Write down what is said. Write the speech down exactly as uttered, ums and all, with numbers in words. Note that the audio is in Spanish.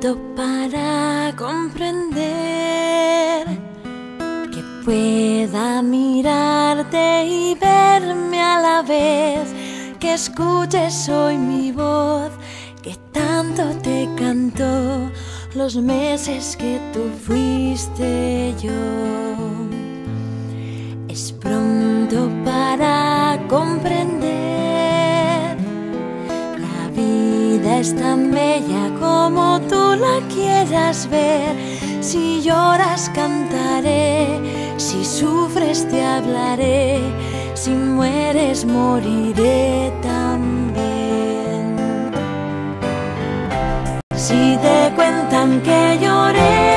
pronto para comprender que pueda mirarte y verme a la vez, que escuches hoy mi voz, que tanto te cantó los meses que tú fuiste yo. Es pronto para comprender, la vida es tan bella como tú la quieras ver. Si lloras cantaré, si sufres te hablaré, si mueres moriré también. Si te cuentan que lloré,